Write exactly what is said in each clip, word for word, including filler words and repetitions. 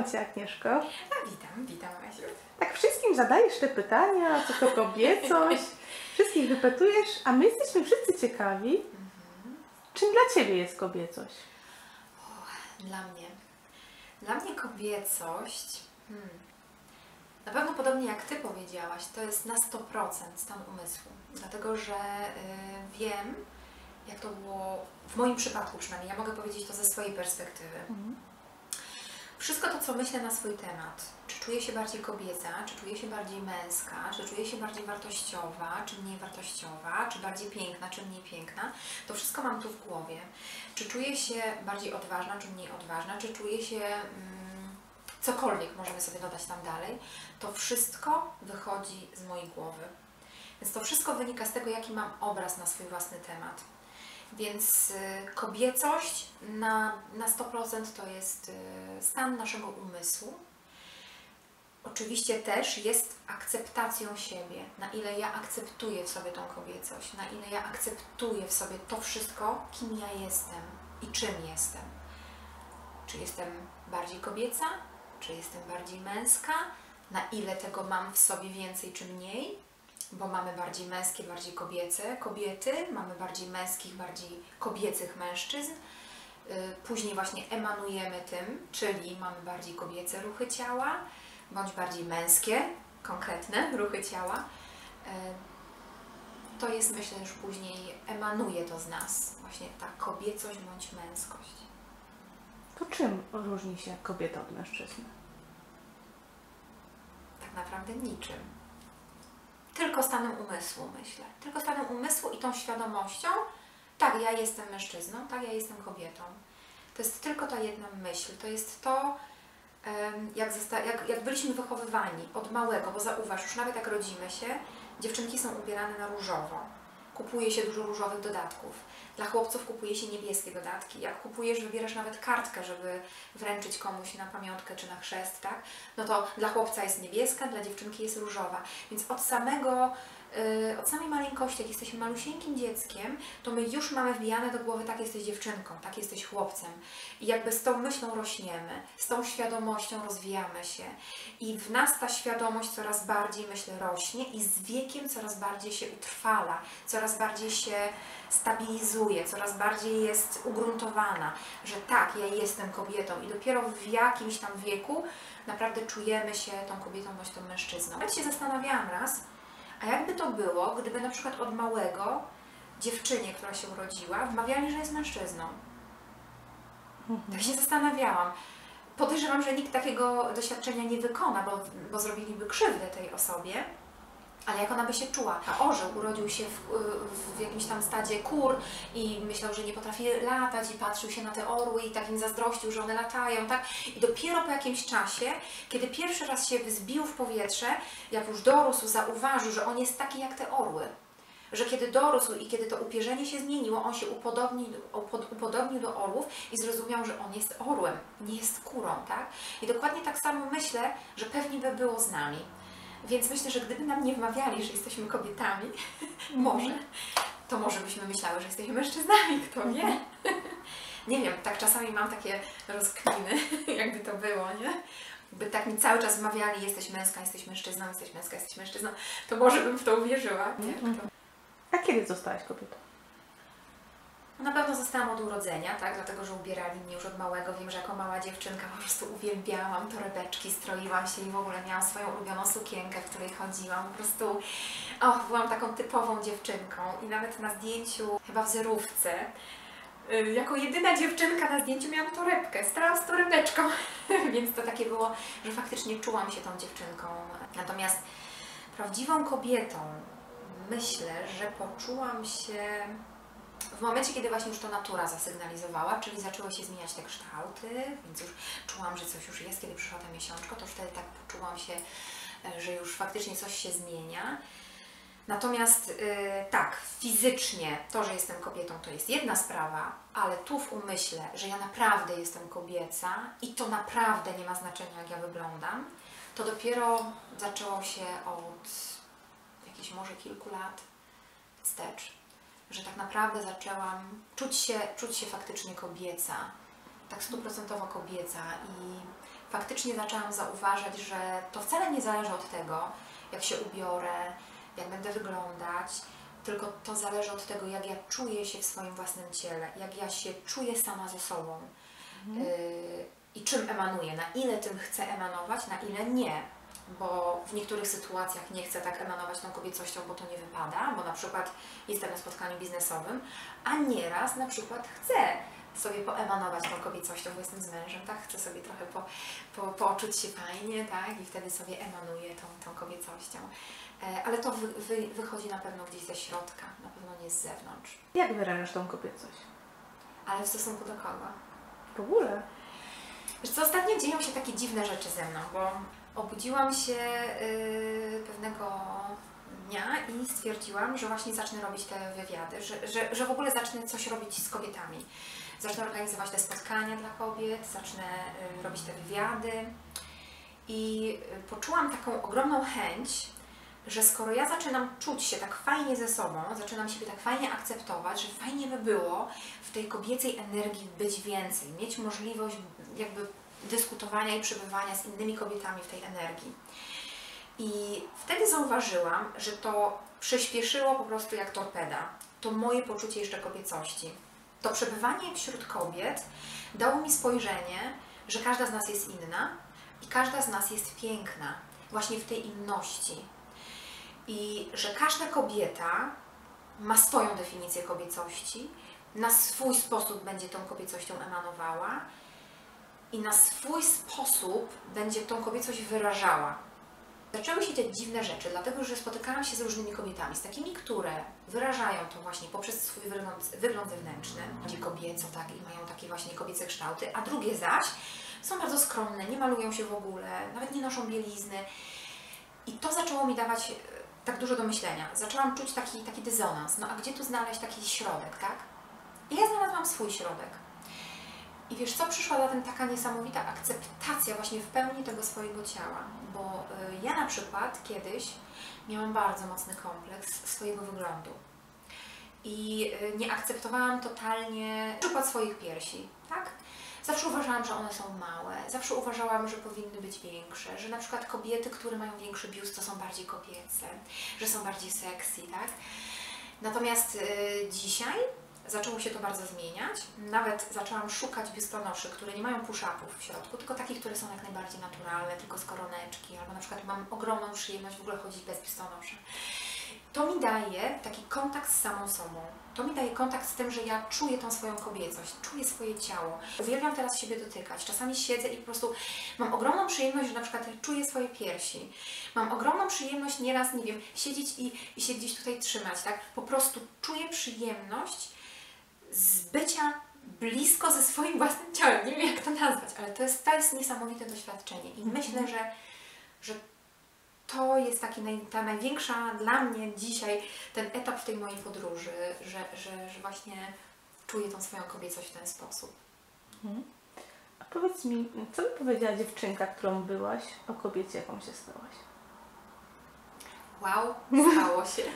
Witam Cię, Agnieszko. A witam, witam Asiu. Tak wszystkim zadajesz te pytania, co to kobiecość, wszystkich wypytujesz, a my jesteśmy wszyscy ciekawi, mhm. czym dla Ciebie jest kobiecość? O, dla mnie. Dla mnie kobiecość, hmm, na pewno podobnie jak Ty powiedziałaś, to jest na sto procent stan umysłu. Dlatego, że y, wiem, jak to było w moim przypadku przynajmniej, ja mogę powiedzieć to ze swojej perspektywy. Mhm. Wszystko to, co myślę na swój temat, czy czuję się bardziej kobieca, czy czuję się bardziej męska, czy czuję się bardziej wartościowa, czy mniej wartościowa, czy bardziej piękna, czy mniej piękna, to wszystko mam tu w głowie. Czy czuję się bardziej odważna, czy mniej odważna, czy czuję się mm, cokolwiek, możemy sobie dodać tam dalej, to wszystko wychodzi z mojej głowy. Więc to wszystko wynika z tego, jaki mam obraz na swój własny temat. Więc y, kobiecość na, na sto procent to jest y, stan naszego umysłu. Oczywiście też jest akceptacją siebie, na ile ja akceptuję w sobie tą kobiecość, na ile ja akceptuję w sobie to wszystko, kim ja jestem i czym jestem. Czy jestem bardziej kobieca, czy jestem bardziej męska, na ile tego mam w sobie więcej czy mniej. Bo mamy bardziej męskie, bardziej kobiece kobiety, mamy bardziej męskich, bardziej kobiecych mężczyzn. Później właśnie emanujemy tym, czyli mamy bardziej kobiece ruchy ciała, bądź bardziej męskie, konkretne ruchy ciała. To jest, myślę, już później emanuje to z nas, właśnie ta kobiecość bądź męskość. To czym różni się kobieta od mężczyzny? Tak naprawdę niczym. Tylko stanem umysłu, myślę. Tylko stanem umysłu i tą świadomością, tak, ja jestem mężczyzną, tak, ja jestem kobietą. To jest tylko ta jedna myśl. To jest to, jak, jak, jak byliśmy wychowywani od małego, bo zauważ, już nawet jak rodzimy się, dziewczynki są ubierane na różowo. Kupuje się dużo różowych dodatków. Dla chłopców kupuje się niebieskie dodatki. Jak kupujesz, wybierasz nawet kartkę, żeby wręczyć komuś na pamiątkę czy na chrzest, tak? No to dla chłopca jest niebieska, dla dziewczynki jest różowa. Więc od samego, yy, od samej maleńkości, jak jesteśmy malusieńkim dzieckiem, to my już mamy wbijane do głowy, tak jesteś dziewczynką, tak jesteś chłopcem. I jakby z tą myślą rośniemy, z tą świadomością rozwijamy się. I w nas ta świadomość coraz bardziej, myślę, rośnie i z wiekiem coraz bardziej się utrwala, coraz bardziej się stabilizuje, coraz bardziej jest ugruntowana, że tak, ja jestem kobietą i dopiero w jakimś tam wieku naprawdę czujemy się tą kobietą bądź tą mężczyzną. Ja się zastanawiałam raz, a jakby to było, gdyby na przykład od małego dziewczynie, która się urodziła, wmawiali, że jest mężczyzną. Mhm. Tak się zastanawiałam. Podejrzewam, że nikt takiego doświadczenia nie wykona, bo, bo zrobiliby krzywdę tej osobie. Ale jak ona by się czuła, a orzeł urodził się w, w jakimś tam stadzie kur i myślał, że nie potrafi latać i patrzył się na te orły i tak im zazdrościł, że one latają, tak? I dopiero po jakimś czasie, kiedy pierwszy raz się wzbił w powietrze, jak już dorósł, zauważył, że on jest taki jak te orły. Że kiedy dorósł i kiedy to upierzenie się zmieniło, on się upodobnił, upodobnił do orłów i zrozumiał, że on jest orłem, nie jest kurą, tak? I dokładnie tak samo myślę, że pewnie by było z nami. Więc myślę, że gdyby nam nie wmawiali, że jesteśmy kobietami, może, to może byśmy myślały, że jesteśmy mężczyznami, kto wie. Nie wiem, tak czasami mam takie rozkminy, jakby to było, nie? By tak mi cały czas wmawiali, jesteś męska, jesteś mężczyzną, jesteś męska, jesteś mężczyzną, to może bym w to uwierzyła. Nie? Kto... A kiedy zostałaś kobietą? Na pewno zostałam od urodzenia, tak? Dlatego, że ubierali mnie już od małego. Wiem, że jako mała dziewczynka po prostu uwielbiałam torebeczki, stroiłam się i w ogóle miałam swoją ulubioną sukienkę, w której chodziłam. Po prostu och, byłam taką typową dziewczynką i nawet na zdjęciu, chyba w zerówce, yy, jako jedyna dziewczynka na zdjęciu miałam torebkę, stałam z torebeczką, więc to takie było, że faktycznie czułam się tą dziewczynką. Natomiast prawdziwą kobietą myślę, że poczułam się w momencie, kiedy właśnie już to natura zasygnalizowała, czyli zaczęły się zmieniać te kształty, więc już czułam, że coś już jest. Kiedy przyszła ta miesiączka, to już wtedy tak poczułam się, że już faktycznie coś się zmienia. Natomiast yy, tak, fizycznie to, że jestem kobietą, to jest jedna sprawa, ale tu w umyśle, że ja naprawdę jestem kobieca i to naprawdę nie ma znaczenia, jak ja wyglądam, to dopiero zaczęło się od jakichś może kilku lat wstecz. Że tak naprawdę zaczęłam czuć się, czuć się faktycznie kobieca, tak stuprocentowo kobieca i faktycznie zaczęłam zauważać, że to wcale nie zależy od tego, jak się ubiorę, jak będę wyglądać, tylko to zależy od tego, jak ja czuję się w swoim własnym ciele, jak ja się czuję sama ze sobą mhm. yy, i czym emanuję, na ile tym chcę emanować, na ile nie. Bo w niektórych sytuacjach nie chcę tak emanować tą kobiecością, bo to nie wypada, bo na przykład jestem na spotkaniu biznesowym, a nieraz na przykład chcę sobie poemanować tą kobiecością, bo jestem z mężem, tak? Chcę sobie trochę po, po, poczuć się fajnie, tak? I wtedy sobie emanuję tą, tą kobiecością. E, ale to wy, wy, wychodzi na pewno gdzieś ze środka, na pewno nie z zewnątrz. Jak wyrażasz tą kobiecość? Ale w stosunku do kogo? W ogóle? Wiesz co, ostatnio dzieją się takie dziwne rzeczy ze mną, bo obudziłam się yy, pewnego dnia i stwierdziłam, że właśnie zacznę robić te wywiady, że, że, że w ogóle zacznę coś robić z kobietami. Zacznę organizować te spotkania dla kobiet, zacznę yy, robić te wywiady i poczułam taką ogromną chęć, że skoro ja zaczynam czuć się tak fajnie ze sobą, zaczynam siebie tak fajnie akceptować, że fajnie by było w tej kobiecej energii być więcej, mieć możliwość jakby dyskutowania i przebywania z innymi kobietami w tej energii. I wtedy zauważyłam, że to przyspieszyło po prostu jak torpeda. To moje poczucie jeszcze kobiecości. To przebywanie wśród kobiet dało mi spojrzenie, że każda z nas jest inna i każda z nas jest piękna właśnie w tej inności. I że każda kobieta ma swoją definicję kobiecości, na swój sposób będzie tą kobiecością emanowała i na swój sposób będzie tą kobiecość wyrażała. Zaczęły się dziać dziwne rzeczy, dlatego że spotykałam się z różnymi kobietami, z takimi, które wyrażają to właśnie poprzez swój wygląd, wygląd zewnętrzny, bardziej kobieco, tak, i mają takie właśnie kobiece kształty, a drugie zaś są bardzo skromne, nie malują się w ogóle, nawet nie noszą bielizny. I to zaczęło mi dawać tak dużo do myślenia. Zaczęłam czuć taki, taki dysonans. No a gdzie tu znaleźć taki środek, tak? I ja znalazłam swój środek. I wiesz co, przyszła zatem taka niesamowita akceptacja właśnie w pełni tego swojego ciała. Bo y, ja na przykład kiedyś miałam bardzo mocny kompleks swojego wyglądu. I y, nie akceptowałam totalnie na przykład swoich piersi, tak? Zawsze uważałam, że one są małe, zawsze uważałam, że powinny być większe, że na przykład kobiety, które mają większy biust, to są bardziej kobiece, że są bardziej sexy, tak? Natomiast y, dzisiaj zaczęło się to bardzo zmieniać. Nawet zaczęłam szukać biustonoszy, które nie mają push-upów w środku, tylko takich, które są jak najbardziej naturalne, tylko z koroneczki, albo na przykład mam ogromną przyjemność w ogóle chodzić bez biustonosza. To mi daje taki kontakt z samą sobą. To mi daje kontakt z tym, że ja czuję tą swoją kobiecość, czuję swoje ciało. Uwielbiam teraz siebie dotykać. Czasami siedzę i po prostu mam ogromną przyjemność, że na przykład czuję swoje piersi. Mam ogromną przyjemność nieraz, nie wiem, siedzieć i, i się gdzieś tutaj trzymać, tak? Po prostu czuję przyjemność z bycia blisko ze swoim własnym ciałem. Nie wiem, jak to nazwać, ale to jest, to jest niesamowite doświadczenie. I myślę, że, że to jest taki naj, ta największa dla mnie dzisiaj ten etap w tej mojej podróży, że, że, że właśnie czuję tą swoją kobiecość w ten sposób. Mhm. A powiedz mi, co by powiedziała dziewczynka, którą byłaś, o kobiecie, jaką się stałaś? Wow, stało się.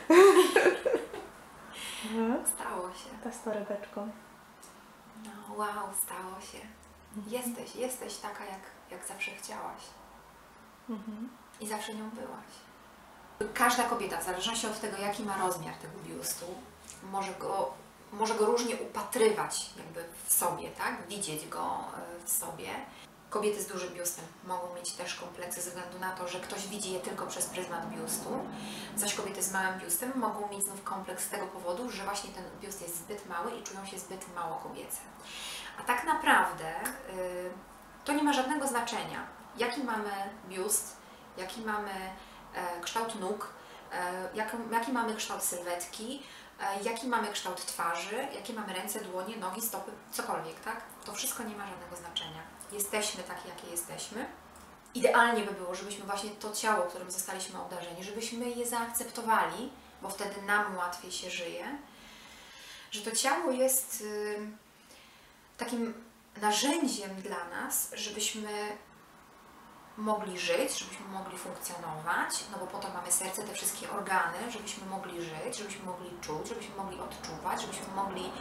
Mhm. Stało się. Ta z torebeczką. No wow, stało się. Mhm. Jesteś, jesteś taka, jak, jak zawsze chciałaś. Mhm. I zawsze nią byłaś. Każda kobieta, w zależności od tego, jaki ma rozmiar tego biustu, może go, może go różnie upatrywać jakby w sobie, tak? Widzieć go w sobie. Kobiety z dużym biustem mogą mieć też kompleksy ze względu na to, że ktoś widzi je tylko przez pryzmat biustu, zaś kobiety z małym biustem mogą mieć znów kompleks z tego powodu, że właśnie ten biust jest zbyt mały i czują się zbyt mało kobiece. A tak naprawdę yy, to nie ma żadnego znaczenia, jaki mamy biust, jaki mamy e, kształt nóg, e, jak, jaki mamy kształt sylwetki, e, jaki mamy kształt twarzy, jakie mamy ręce, dłonie, nogi, stopy, cokolwiek, tak? To wszystko nie ma żadnego znaczenia. Jesteśmy takie, jakie jesteśmy. Idealnie by było, żebyśmy właśnie to ciało, którym zostaliśmy obdarzeni, żebyśmy je zaakceptowali, bo wtedy nam łatwiej się żyje, że to ciało jest y, takim narzędziem dla nas, żebyśmy mogli żyć, żebyśmy mogli funkcjonować, no bo po to mamy serce, te wszystkie organy, żebyśmy mogli żyć, żebyśmy mogli czuć, żebyśmy mogli odczuwać, żebyśmy mogli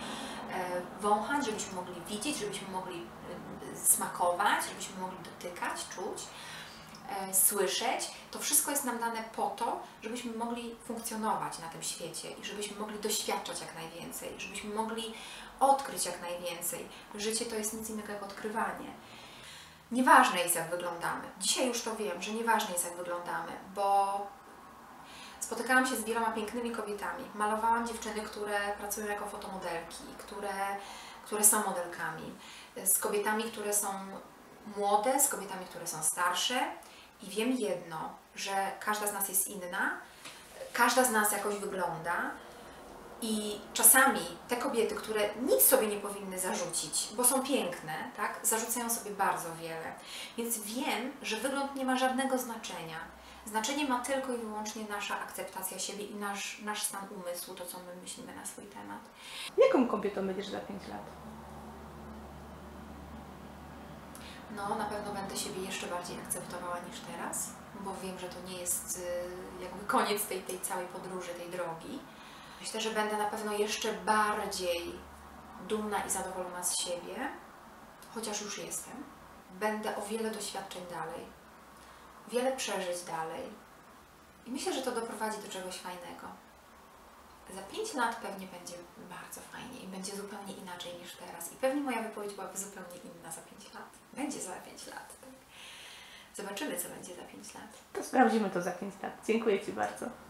wąchać, żebyśmy mogli widzieć, żebyśmy mogli smakować, żebyśmy mogli dotykać, czuć, słyszeć. To wszystko jest nam dane po to, żebyśmy mogli funkcjonować na tym świecie i żebyśmy mogli doświadczać jak najwięcej, żebyśmy mogli odkryć jak najwięcej. Życie to jest nic innego jak odkrywanie. Nieważne jest, jak wyglądamy. Dzisiaj już to wiem, że nieważne jest, jak wyglądamy, bo spotykałam się z wieloma pięknymi kobietami. Malowałam dziewczyny, które pracują jako fotomodelki, które, które są modelkami. Z kobietami, które są młode, z kobietami, które są starsze. I wiem jedno, że każda z nas jest inna, każda z nas jakoś wygląda. I czasami te kobiety, które nic sobie nie powinny zarzucić, bo są piękne, tak, zarzucają sobie bardzo wiele. Więc wiem, że wygląd nie ma żadnego znaczenia. Znaczenie ma tylko i wyłącznie nasza akceptacja siebie i nasz, nasz stan umysłu, to co my myślimy na swój temat. Jaką kobietą będziesz za pięć lat? No, na pewno będę siebie jeszcze bardziej akceptowała niż teraz, bo wiem, że to nie jest jakby koniec tej, tej całej podróży, tej drogi. Myślę, że będę na pewno jeszcze bardziej dumna i zadowolona z siebie, chociaż już jestem. Będę o wiele doświadczeń dalej, wiele przeżyć dalej i myślę, że to doprowadzi do czegoś fajnego. Za pięć lat pewnie będzie bardzo fajnie i będzie zupełnie inaczej niż teraz. I pewnie moja wypowiedź byłaby zupełnie inna za pięć lat. Będzie za pięć lat. Tak? Zobaczymy, co będzie za pięć lat. To sprawdzimy to za pięć lat. Dziękuję Ci bardzo.